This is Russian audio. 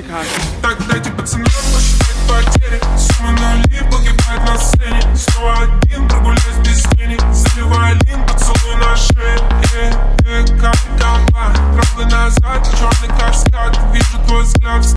Так, дайте пацанам посчитать потери. Суммы нули погибает на сцене. Снова один, прогуляюсь без тени. Заливаю лин, поцелуй на шее. Как гамба, трогай назад, черный каскад. Вижу твой взгляд.